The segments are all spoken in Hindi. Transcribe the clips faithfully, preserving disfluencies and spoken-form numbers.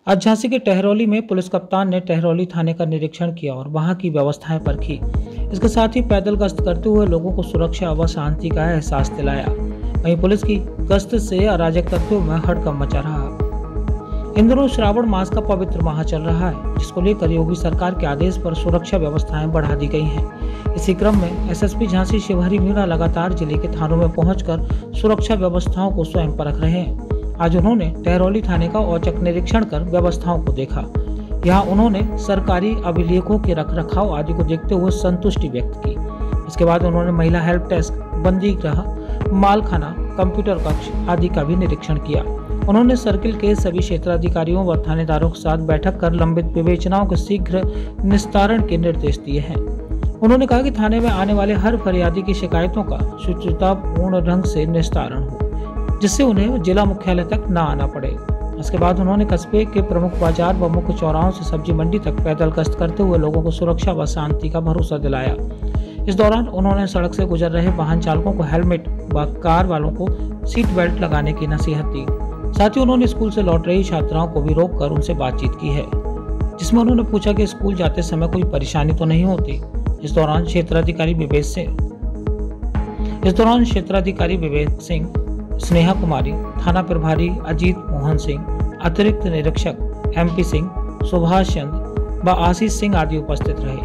आज झांसी के टहरौली में पुलिस कप्तान ने टहरौली थाने का निरीक्षण किया और वहां की व्यवस्थाएं परखी। इसके साथ ही पैदल गश्त करते हुए लोगों को सुरक्षा व शांति का एहसास दिलाया। वहीं पुलिस की गश्त से अराजक तत्वों में हड़कंप मचा रहा। इन दिनों श्रावण मास का पवित्र माह चल रहा है, जिसको लेकर योगी सरकार के आदेश पर सुरक्षा व्यवस्थाएं बढ़ा दी गई हैं। इसी क्रम में एसएसपी झांसी शिवहरी मीणा लगातार जिले के थानों में पहुंचकर सुरक्षा व्यवस्थाओं को स्वयं परख रहे हैं। आज उन्होंने टहरौली थाने का औचक निरीक्षण कर व्यवस्थाओं को देखा। यहाँ उन्होंने सरकारी अभिलेखों के रखरखाव आदि को देखते हुए संतुष्टि व्यक्त की। इसके बाद उन्होंने महिला हेल्प डेस्क, बंदी गृह, मालखाना, कंप्यूटर कक्ष आदि का भी निरीक्षण किया। उन्होंने सर्किल के सभी क्षेत्राधिकारियों व थानेदारों के साथ बैठक कर लंबित विवेचनाओं के शीघ्र निस्तारण के निर्देश दिए हैं। उन्होंने कहा कि थाने में आने वाले हर फरियादी की शिकायतों का शुचितापूर्ण ढंग से निस्तारण हो, जिससे उन्हें जिला मुख्यालय तक न आना पड़े। इसके बाद उन्होंने कस्बे के प्रमुख बाजार व मुख्य चौराहों से सब्जी मंडी तक पैदल गश्त करते हुए लोगों को सुरक्षा व शांति का भरोसा दिलाया। इस दौरान उन्होंने सड़क से गुजर रहे वाहन चालकों को हेलमेट व कार वालों को सीट बेल्ट लगाने की नसीहत दी। साथ ही उन्होंने स्कूल से लौट रही छात्राओं को भी रोककर उनसे बातचीत की है, जिसमें उन्होंने पूछा कि स्कूल जाते समय कोई परेशानी तो नहीं होती। इस दौरान क्षेत्राधिकारी विवेक सिंह इस दौरान क्षेत्राधिकारी विवेक सिंह, स्नेहा कुमारी, थाना प्रभारी अजीत मोहन सिंह, अतिरिक्त निरीक्षक एमपी सिंह, सुभाष चंद्र व आशीष सिंह आदि उपस्थित रहे।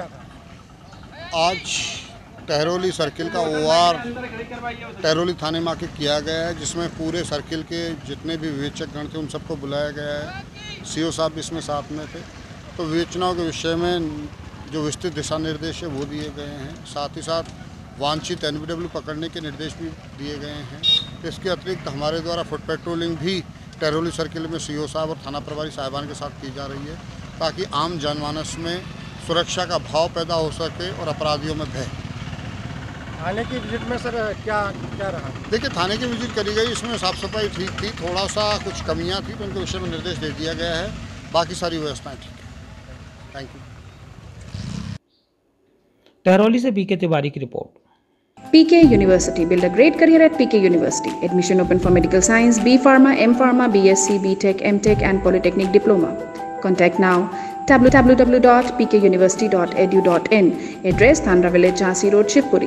आज टहरौली सर्किल का ओआर टहरौली थाने में आके किया गया है, जिसमें पूरे सर्किल के जितने भी विवेचक गण थे उन सबको बुलाया गया है। सीओ साहब भी इसमें साथ में थे। तो विवेचनाओं के विषय में जो विस्तृत दिशा निर्देश है वो दिए गए हैं। साथ ही साथ वांछित एनबीडब्ल्यू पकड़ने के निर्देश भी दिए गए हैं। इसके अतिरिक्त हमारे द्वारा फुट पेट्रोलिंग भी टहरौली सर्किल में सीओ साहब और थाना प्रभारी साहिबान के साथ की जा रही है, ताकि आम जनमानस में सुरक्षा का भाव पैदा हो सके और अपराधियों में भय। थाने की विजिट में सर क्या क्या रहा? देखिए, थाने की विजिट करी गई, इसमें साफ सफाई ठीक थी, थोड़ा सा कुछ कमियां थी तो उनके विषय में निर्देश दे दिया गया है। बाकी सारी व्यवस्थाएं ठीक है। Thank you. टहरौली से बीके तिवारी की report. P K University. Build a great career at P K University. Admission open for medical science, B Pharma, M Pharma, B S c, B Tech, M Tech and Polytechnic Diploma. Contact now w w w dot p k university dot e d u dot in. Address Thandra Village, Jhansi Road, Shivpuri.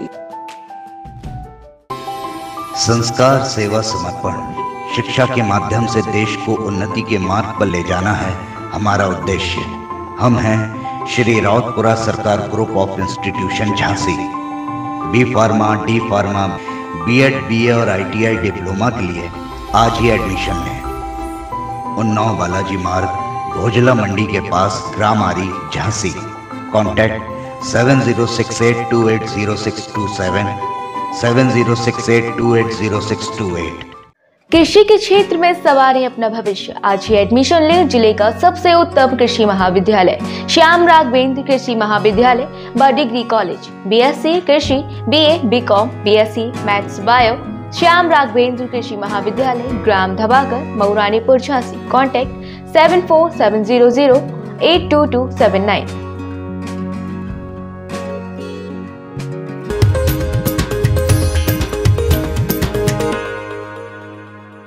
संस्कार, सेवा, समर्पण, शिक्षा के माध्यम से देश को उन्नति के मार्ग पर ले जाना है हमारा उद्देश्य। हम हैं Shri Rautpura Sarkar group of institution Jhansi. B pharma, D pharma, BEd, BA और आईटीआई डिप्लोमा के लिए आज ही एडमिशन लें। उन्नाव बालाजी मार्ग, भोजला मंडी के पास, ग्राम Ari, Jhansi. Contact seven zero six eight two eight zero six two seven, seven zero six eight two eight zero six two eight. कृषि के क्षेत्र में सवारें अपना भविष्य। आज ही एडमिशन लें जिले का सबसे उत्तम कृषि महाविद्यालय श्याम राघवेंद्र कृषि महाविद्यालय व डिग्री कॉलेज। बीएससी कृषि, BA, BCom, BSc maths bio, Shyam Raghavendra कृषि महाविद्यालय, ग्राम Dhabakar, Mauranipur, Jhansi. Contact seven four seven zero zero eight two two seven nine.